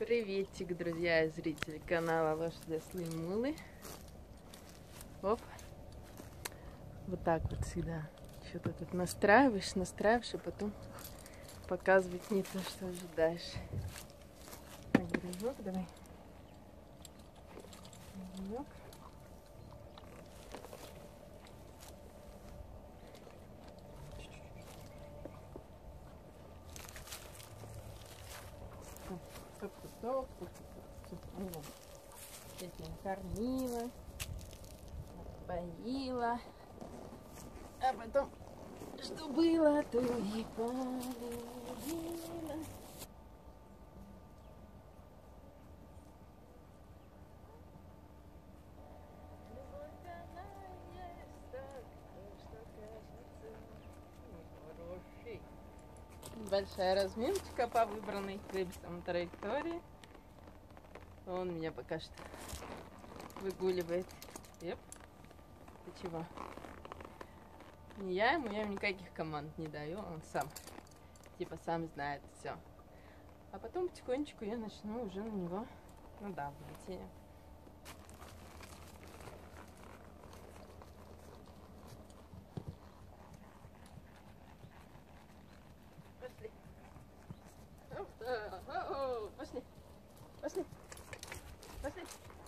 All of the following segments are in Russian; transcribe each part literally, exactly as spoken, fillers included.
Приветик, друзья и зрители канала Лошади Ослы и Мулы. Оп. Вот так вот всегда. Что-то тут настраиваешь, настраиваешь, а потом показывать не то, что ожидаешь. Так, грызок, давай. Грызок. Тук-тук, тук-тук. Этим кормила, поила, а потом, что было, то и полюбила. Любовь она есть так, что кажется нехорошей. Большая разминочка по выбранной Крипсом траектории. Он меня пока что выгуливает. Еп. Ты чего? Не я ему, я ему никаких команд не даю, он сам, типа, сам знает все. А потом потихонечку я начну уже на него надавливать. Пошли. Пошли. Пошли. Пошли.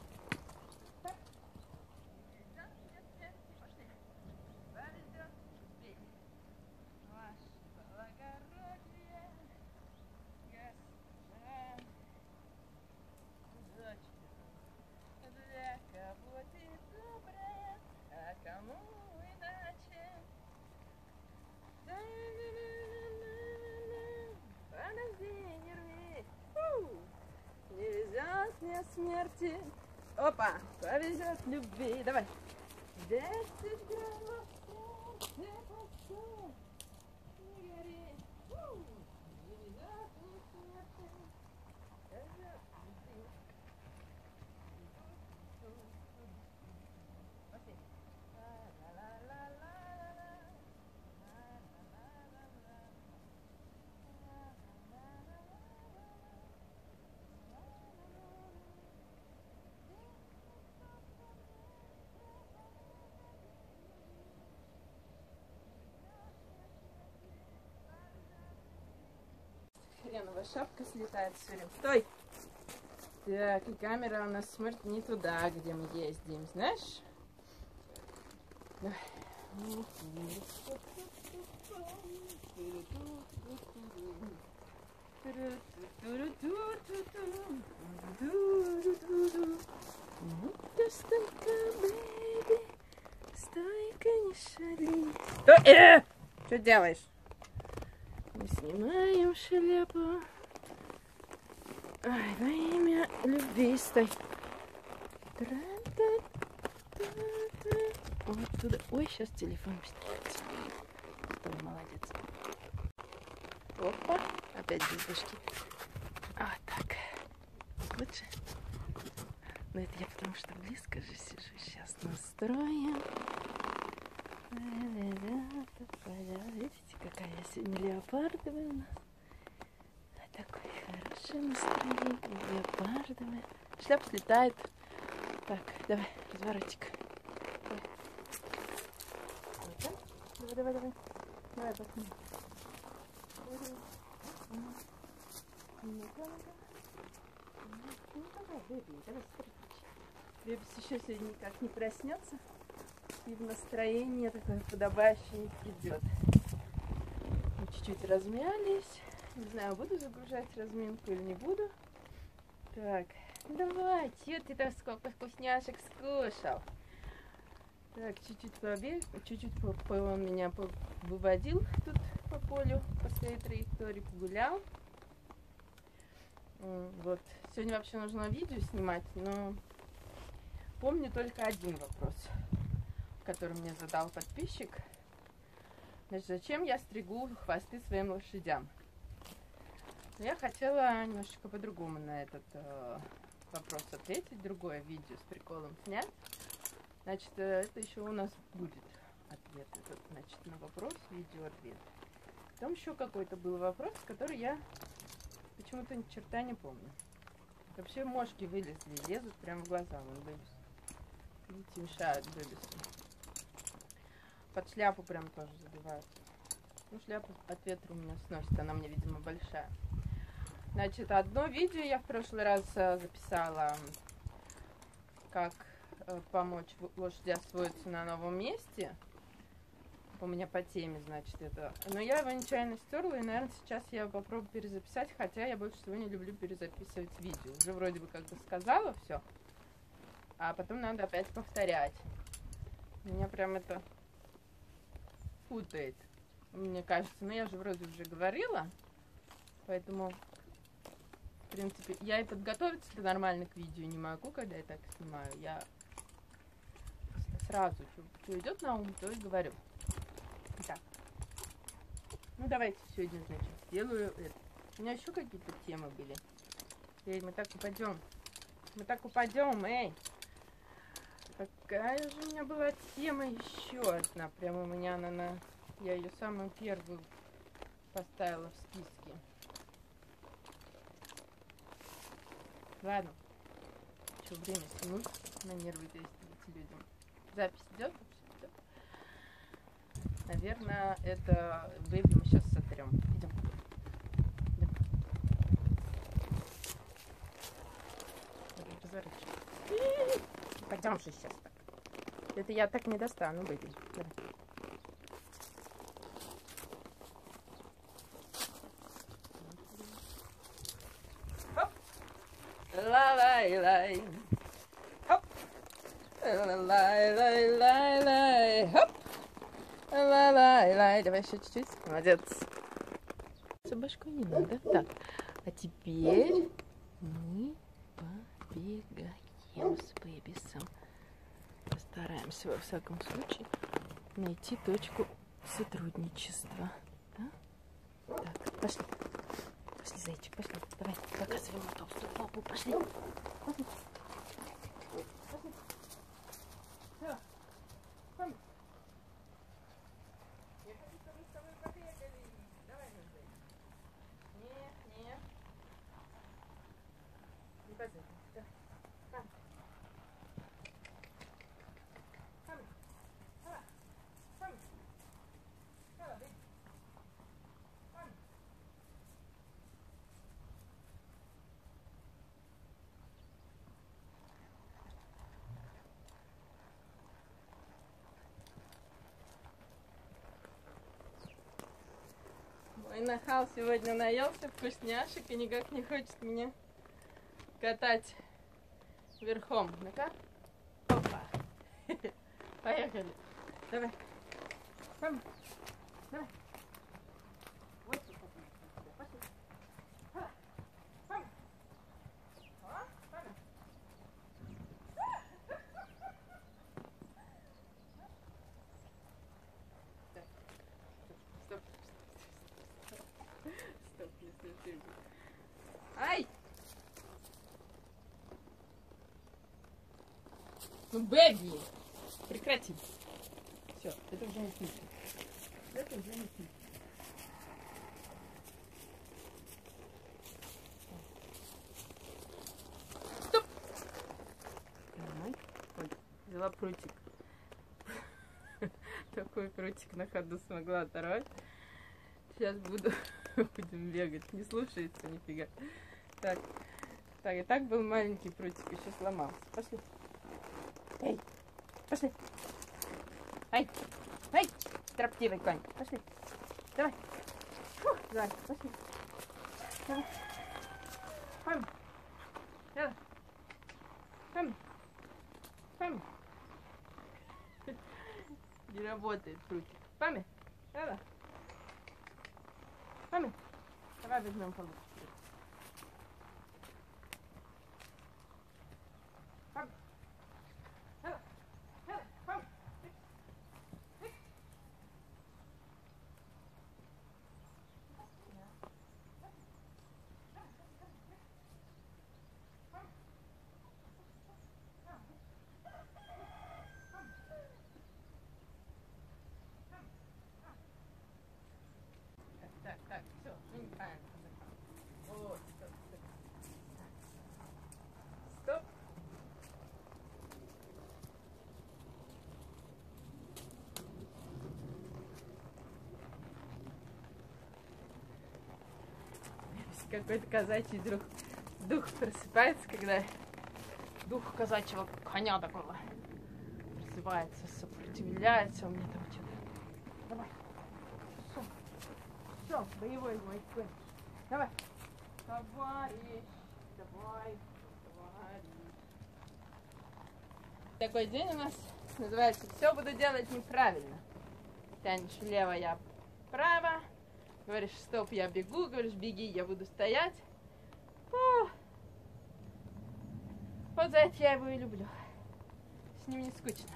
Не везет мне смерти. Опа, повезет любви. Давай. Десять граммов сердце пусто. Не гори. Не везет мне смерти. Повезет любви. Пошли. Хреновая шапка слетает все время. Стой! Так, и камера у нас смотрит не туда, где мы ездим, знаешь? Стойка, не шали. Э! Что делаешь? Мы снимаем шляпу. Ай, во имя любви, стой. Вот туда. Ой, сейчас телефон снится. Ой, молодец. Опа, опять звездочки. Вот так. Лучше. Но это я потому что близко же сижу. Сейчас настроим. Видите, какая я сегодня леопардовая у нас. Такое хорошее настроение, леопардовое. Шляпа слетает. Так, давай, разворотик. Давай, давай, давай. Давай, посмотри. Ну-ка, ну-ка. Ну, давай, Бэби, давай, смотри. Бэбис еще сегодня никак не проснется. И в настроение такое подобающее не придет. Мы чуть-чуть размялись. Не знаю, буду загружать разминку или не буду. Так, давай, чё ты там сколько вкусняшек скушал? Так, чуть-чуть побег, чуть-чуть по, по, он меня выводил тут по полю, по своей траектории, погулял. Вот, сегодня вообще нужно видео снимать, но помню только один вопрос, который мне задал подписчик. Значит, зачем я стригу хвосты своим лошадям? Я хотела немножечко по-другому на этот э, вопрос ответить, другое видео с приколом снять. Значит, э, это еще у нас будет ответ этот, значит, на вопрос, видео-ответ. Потом еще какой-то был вопрос, который я почему-то ни черта не помню. Вообще мошки вылезли, лезут прямо в глаза, вон Бэбис. Видите, мешают Бэбису. Под шляпу прям тоже забивают. Ну, шляпу от ветра у меня сносит, она мне, видимо, большая. Значит, одно видео я в прошлый раз записала, как помочь лошади освоиться на новом месте. У меня по теме, значит, это. Но я его нечаянно стерла, и, наверное, сейчас я попробую перезаписать, хотя я больше всего не люблю перезаписывать видео. Уже вроде бы как бы сказала все, а потом надо опять повторять. Меня прям это путает, мне кажется. Но я же вроде уже говорила, поэтому, в принципе, я и подготовиться-то нормально к видео не могу, когда я так снимаю. Я сразу, что идет на ум, то и говорю. Так. Ну, давайте сегодня, значит, сделаю это. У меня еще какие-то темы были. Эй, мы так упадем. Мы так упадем, эй. Какая же у меня была тема еще одна. Прямо у меня она на... Я ее самую первую поставила в списке. Ладно. Что, время тянуть на нервы действовать людям. Запись идет? Идет. Наверное, это Бэби мы сейчас сотрем. Идем. Идем. Разворачивай. Пойдем же сейчас так. Это я так не достану, Бэби. Давай. Хоп. Ла-лай-лай. Хоп. Ла-лай-лай-лай-лай. Хоп. Ла-лай-лай. Давай еще чуть-чуть. Молодец. Башку не надо. Так. А теперь мы побегаем с Бэбисом. Постараемся, во всяком случае, найти точку сотрудничества. Да? Так, пошли. Пошли, зайчик, пошли. Давай, показывай ему толстую попу. Пошли. Пошли. Пошли. Все. Пойдем. Я хочу, чтобы мы с тобой побегали. Давай, мой зайчик. Нет, нет. Не позови. Да. Пам. Пам. Пам. Пам. Пам. Пам. Мой нахал сегодня наелся вкусняшек и никак не хочет меня катать верхом. Ну-ка. Опа. Поехали. Давай. Пам. Давай. Вот что попробуем. Пошли. Пам. Пам. О, пам. Так. Стоп. Стоп, не смеши. Ай! Ну, Бэби! Прекрати. Все, это уже не смешно. Это уже не смешно. Стоп! Ой, взяла прутик. Такой прутик на ходу смогла оторвать. Сейчас буду будем бегать. Не слушается нифига. Так, так, и так был маленький прутик, еще сломался. Пошли. Эй, пошли. Ай, ай, строптивый конь. Пошли. Давай. Фу, давай, пошли. Давай. Пам. Давай. Пам. Пам. Не работает прутик. Пами. Давай. Пами. Давай возьмем получше. Пам. Давай. Давай. Пам. Так, так, все, ну неправильно. какой-то казачий дух, дух просыпается, когда дух казачьего коня такого просыпается, сопротивляется, у меня там что-то. Давай. Все. Все, боевой мой конь. Давай. Товарищ. Давай. Товарищ. Такой день у нас называется «Все буду делать неправильно». Тянешь влево, я вправо. Говоришь «Стоп, я бегу». Говоришь «Беги, я буду стоять». О! Вот за это я его и люблю. С ним не скучно.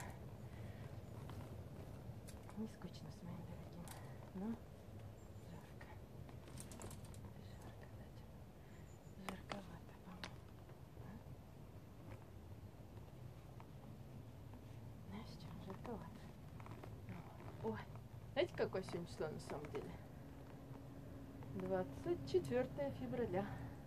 Не скучно с моим дорогим. Ну, жарко. Жарко, да? Жарковато, по-моему. А? Знаешь, что? Жарковато. Ой, знаете, какое сегодня число на самом деле? двадцать четвёртое февраля.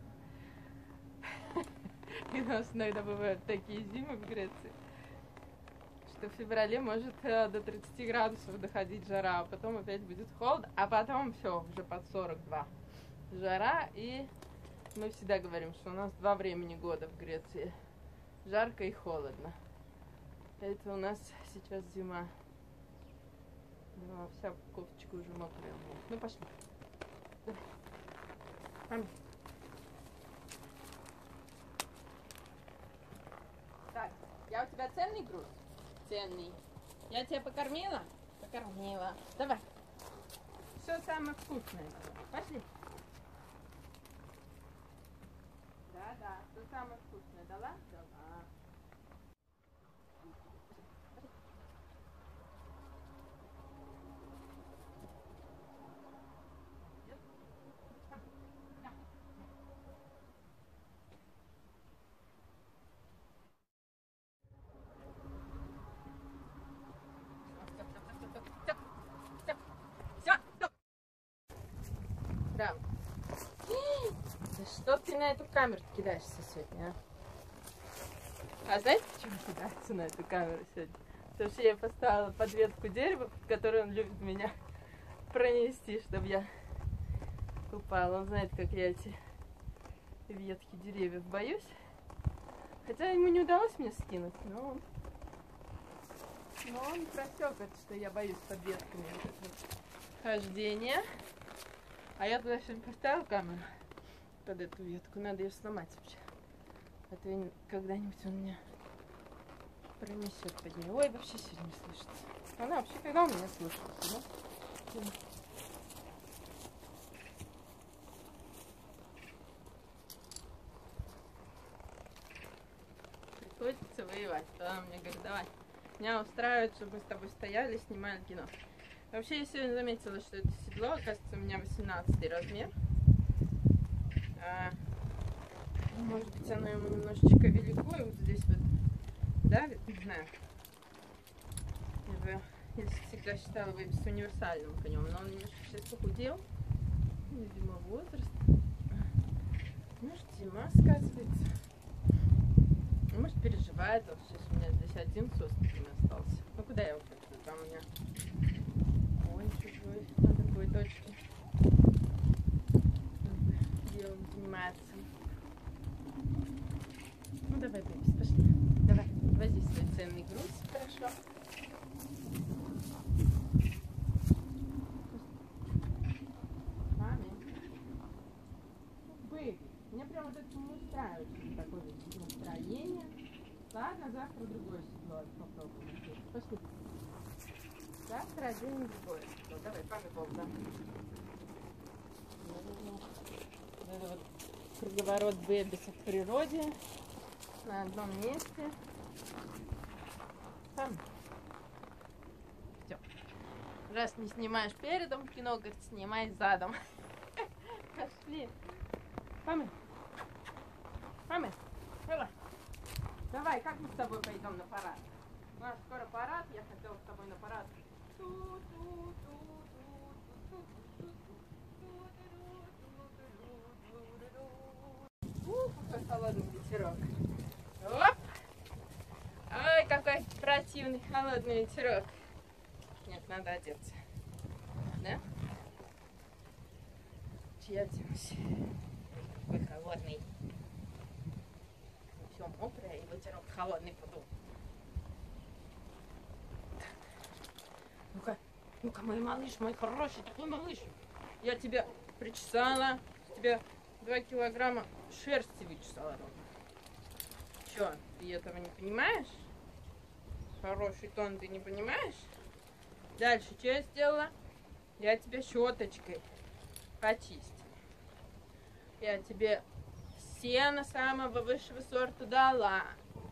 И у нас иногда бывают такие зимы в Греции, что в феврале может э, до тридцати градусов доходить жара, а потом опять будет холод, а потом все, уже под сорок два жара. И мы всегда говорим, что у нас два времени года в Греции. Жарко и холодно. Это у нас сейчас зима. Ну, вся кофточка уже мокрая. Ну, пошли. Давай. Мам. Так, я у тебя ценный груз? Ценный. Я тебя покормила? Покормила. Давай. Все самое вкусное. Пошли. Да, да, все самое вкусное. Дала? Дала. Да. Да что ты на эту камеру кидаешься сегодня, а? А знаете, почему кидается на эту камеру сегодня? Потому что я поставила под ветку дерева, под которое он любит меня пронести, чтобы я упала. Он знает, как я эти ветки деревьев боюсь. Хотя ему не удалось мне скинуть, но он, но он просек это, что я боюсь под ветками хождения. А я туда сегодня поставила камеру под эту ветку. Надо ее сломать вообще. А то когда-нибудь он меня пронесет под ней. Ой, вообще сегодня не слышится. Она вообще когда у меня слышится, да? Приходится воевать. Тогда она мне говорит, давай. Меня устраивает, чтобы мы с тобой стояли, снимали кино. Вообще, я сегодня заметила, что это седло, оказывается, у меня восемнадцатый размер. А, может быть, оно ему немножечко велико, и вот здесь вот давит, не знаю. Я, я всегда считала его универсальным конем, но он немножко сейчас похудел. Видимо, возраст. Может, зима сказывается. Может, переживает. Вот сейчас у меня здесь один с оспиками остался. Ну, куда я его хочу? Там у меня... Ой, чужой, на другой точке. Делом занимается. Ну давай, бэбис, пошли. Давай, вози свой ценный груз. Хорошо. Маме. Бэби, меня прям вот это не устраивает, такое настроение. Ладно, завтра другое седло попробуем. Пошли. Завтра один другое седло. Давай, папе ползай. Это вот круговорот бэбиса в природе. На одном месте. Там. Все. Раз не снимаешь передом в кино, говорит, снимай задом. Пошли. Памы. Памы. Давай. Давай, как мы с тобой пойдем на парад? У нас скоро парад, я хотела с тобой на парад. Ух, какой холодный ветерок. Оп! Ой, какой противный холодный ветерок. Нет, надо одеться. Да? Я оденусь. холодный буду. Ну-ка, ну-ка, мой малыш, мой хороший такой малыш. Я тебя причесала, тебе два килограмма шерсти вычесала ровно. Чё, ты этого не понимаешь? Хороший тон ты не понимаешь? Дальше, что я сделала? Я тебе щеточкой почистила. Я тебе сено самого высшего сорта дала.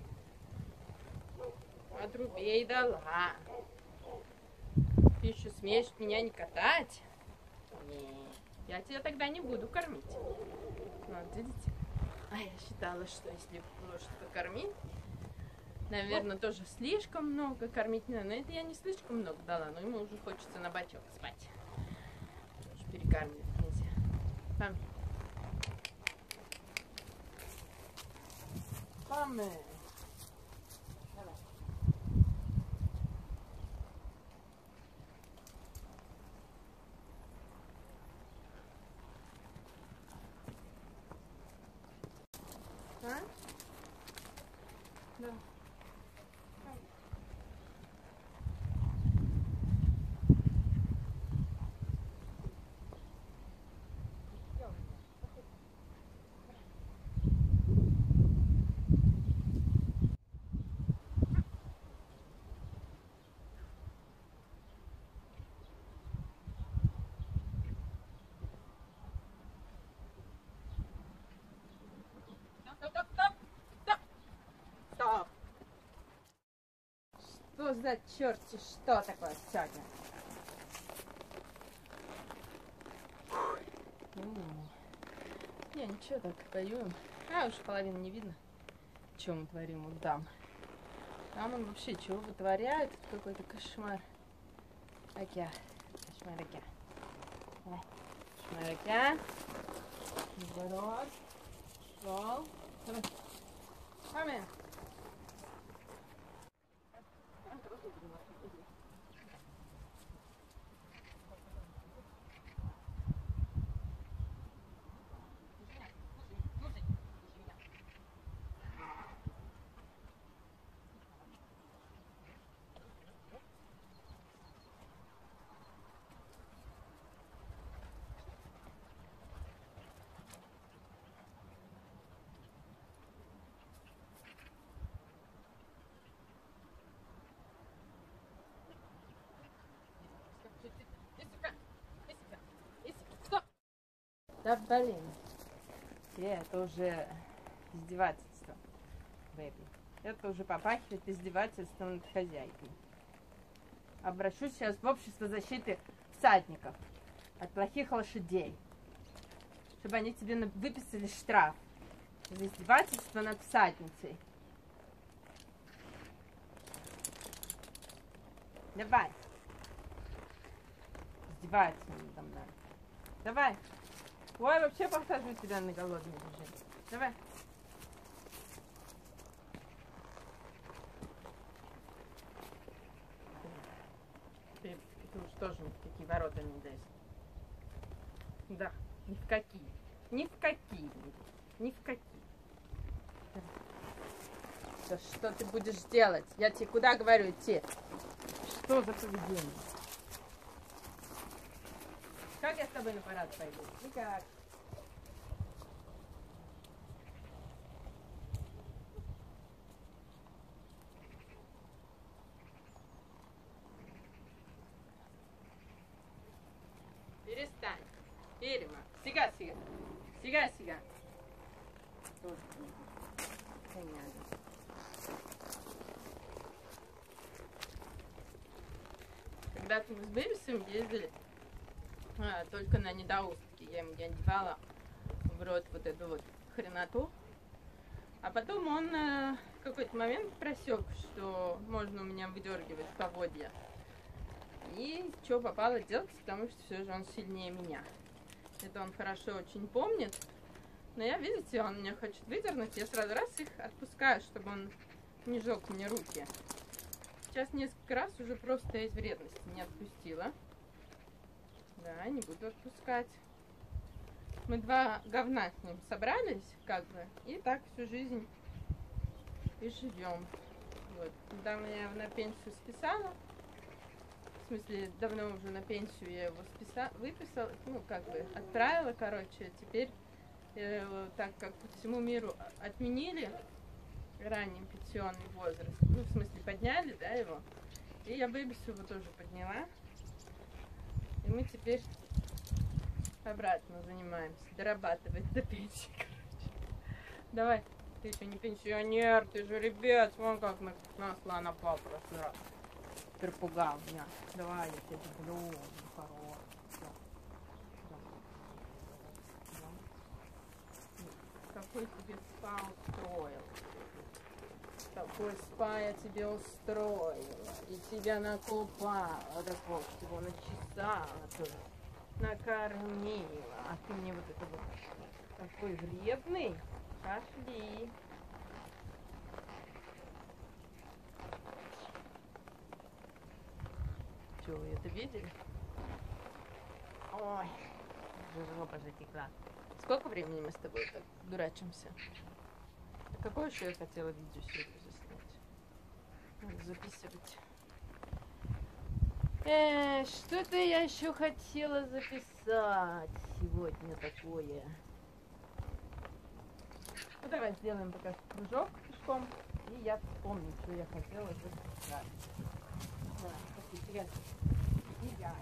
Отрубей дала. Ты еще смеешь меня не катать? Не, я тебя тогда не буду кормить. Вот, видите? А я считала, что если что-то кормить, наверное, тоже слишком много кормить не надо. Но это я не слишком много дала, но ему уже хочется на бочок спать. Тоже перекармливать нельзя. Пам. Памы. Давай. А? Да. Стоп, стоп, стоп, стоп, стоп. Что за черти, что такое сегодня? Не, ничего, так пою. А, уж половину не видно, что мы творим вот там. Там он вообще чего вытворяет, это какой-то кошмар. Акя, кошмар акя. Давай, кошмар акя. Наоборот. Пошел. Давай. Маме. Да блин. Это уже издевательство, бэби. Это уже попахивает издевательством над хозяйкой. Обращусь сейчас в общество защиты всадников от плохих лошадей, чтобы они тебе выписали штраф за издевательство над всадницей. Давай. Издевается надо мной. Давай. Ой, вообще посажу тебя на голодный режим. Давай. Ты, ты уж тоже ни в какие ворота не лезь. Да, ни в какие. Ни в какие. Ни в какие. Да что ты будешь делать? Я тебе куда говорю идти? Что за поведение? Как я с тобой на парад пойду? Никак. Перестань. Перема. Сега, сега. Сега, сега. Тоже понятно. Когда-то мы с Бэбисом ездили а, только на недоустки. Я ему не девала в рот вот эту вот хреноту. А потом он э, в какой-то момент просек, что можно у меня выдергивать поводья. И что попало делать, потому что все же он сильнее меня. Это он хорошо очень помнит. Но я, видите, он меня хочет выдернуть. Я сразу раз их отпускаю, чтобы он не жег мне руки. Сейчас несколько раз уже просто из вредности не отпустила. Да, не буду отпускать. Мы два говна с ним собрались, как бы, и так всю жизнь и живем. Вот. Недавно я его на пенсию списала. В смысле, давно уже на пенсию я его списала, выписала, ну, как бы отправила, короче. Теперь, э, так как по всему миру отменили ранний пенсионный возраст, ну, в смысле, подняли, да, его, и я бэбису его тоже подняла. И мы теперь обратно занимаемся, дорабатывать до пенсии, короче. Давай, ты еще не пенсионер, ты же ребят, вон как мы насла на папу раз раз. Перепугал меня. Давай, я тебя люблю, хорош. Какой тебе спа устроил? Какой спа я тебе устроила? И тебя накупала, такого всего начесала тоже. Накормила. А ты мне вот это вот такой вредный. Пошли. Что, вы это видели? Ой, жопа затекла. Сколько времени мы с тобой так дурачимся? А какое еще я хотела видео сегодня заснять? Надо записывать. Э, что-то я еще хотела записать сегодня такое. Ну давай сделаем пока кружок пешком, и я вспомню, что я хотела записать. Давай, пошли, вперед. И я.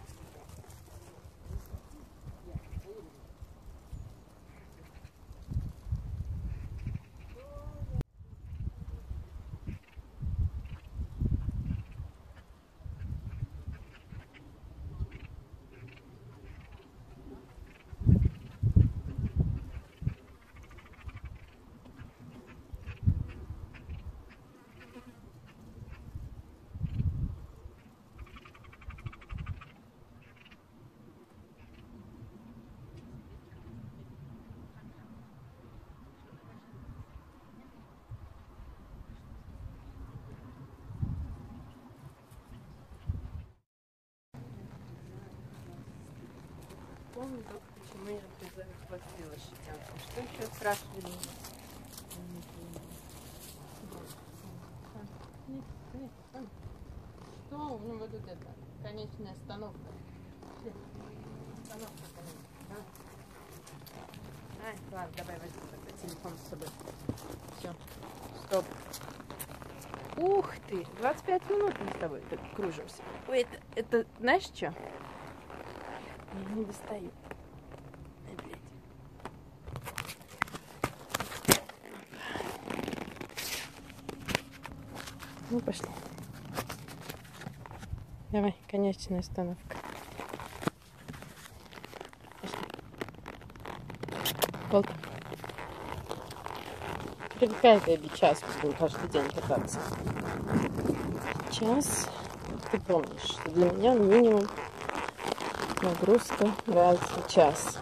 Помню только, почему я прихватила лошадянку. Что еще спрашивали? Что у него вот это? Конечная остановка. Остановка конечная. Да? Ай, ладно, давай возьму тогда телефон с собой. Все, стоп. Ух ты, двадцать пять минут мы с тобой так кружимся. Ой, это, это знаешь что? Я не достаю. Ай, блядь. Ну, пошли. Давай, конечная остановка. Пошли. Болт. Привыкай, бэби, час будем каждый день кататься. Час. Ты помнишь, что для меня минимум нагрузка нравится час.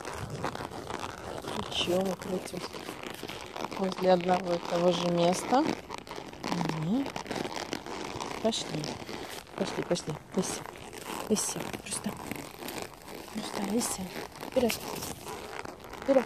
Причем крутим возле одного и того же места. Угу. Пошли. Пошли, пошли. Лися. Лися. Просто. Просто лися. Вперед. Вперед.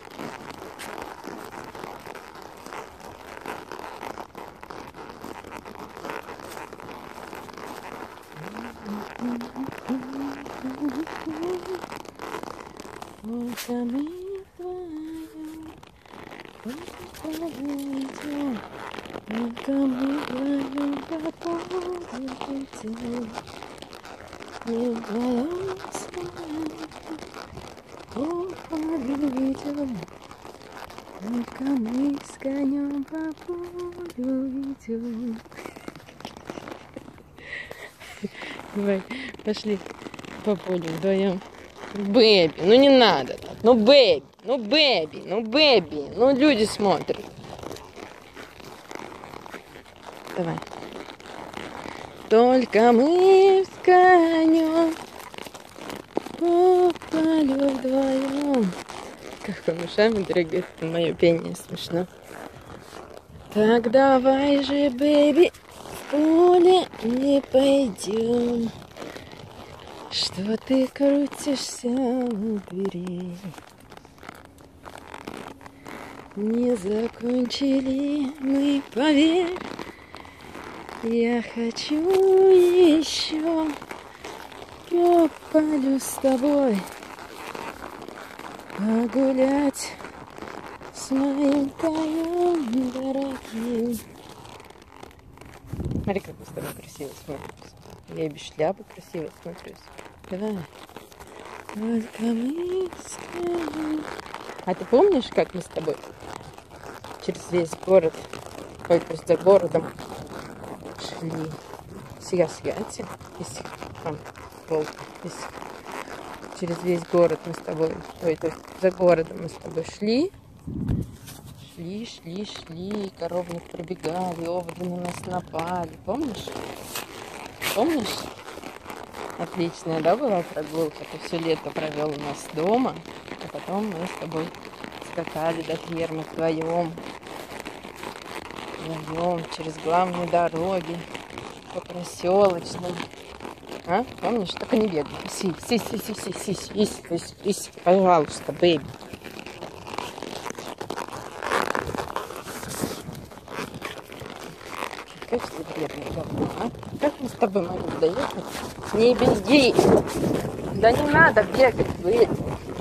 Мы с конем по полю идем. Давай, пошли по полю вдвоем. Бэби, ну не надо так. Ну бэби, ну бэби, ну бэби. Ну люди смотрят. Давай. Только мы с конем по полю вдвоем. Как он ушами дрыгает, мое пение смешно. Так давай же, бэби, в поле не пойдем. Что ты крутишься у дверей? Не закончили мы, поверь. Я хочу еще по полю с тобой погулять с моим конем дорогим. Смотри, как мы с тобой красиво смотримся. Я и без шляпы красиво смотрюсь. Давай. Только мы скажем. А ты помнишь, как мы с тобой через весь город, ой, то есть за городом шли? Сега, сега, если там волк, если через весь город мы с тобой, ой, то есть за городом мы с тобой шли, шли, шли, шли, коровник пробегали, оводы на нас напали, помнишь? Помнишь? Отличная, да, была прогулка? Ты все лето провел у нас дома, а потом мы с тобой скакали до фермы вдвоем, вдвоем через главные дороги, по проселочным. А? Помнишь? Только не бегай. Си, си, си, си, си, си, си, си, си, си, пожалуйста, бэйби. Как ты бедный, а? Как мы с тобой могли доехать? Не беги! Да не надо бегать, бэйби.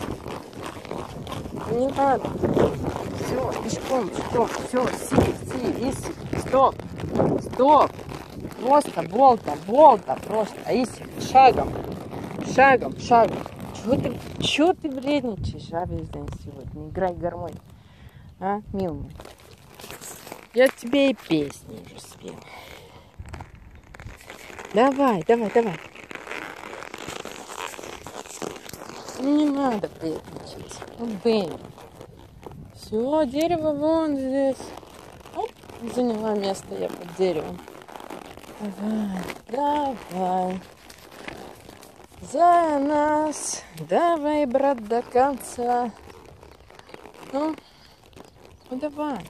Не надо. Все, пешком, пешком. Все, си, си, иси. Стоп. Стоп. Просто болта, болта, просто. Иси, шагом. Шагом, шагом. Чего ты, чего ты вредничаешь, а, весь день сегодня? Играй гармонь. А, милый? Я тебе и песни уже спел. Давай, давай, давай. Не надо вредничать. Ну, блин. Все, дерево вон здесь. Оп, заняла место я под деревом. Давай, давай. За нас. Давай, брат, до конца. Ну, ну давай.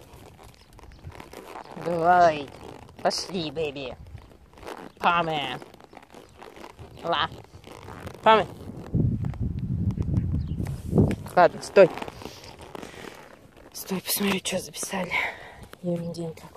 Давай. Пошли, бэби. Паме. Ла. Паме. Ладно, стой. Стой, посмотри, что записали. Ерундень как.